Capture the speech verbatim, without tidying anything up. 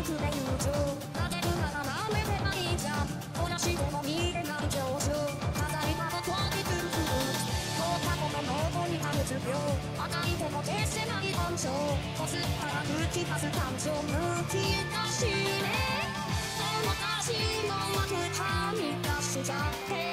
くで友情なぜならなめてないじゃん同じ子の見れない上昇飾りたとにくる放課後のノートにある授業赤い手も消せない感情こすったら吹き出す感情むき出しねその足の枠はみ出しちゃって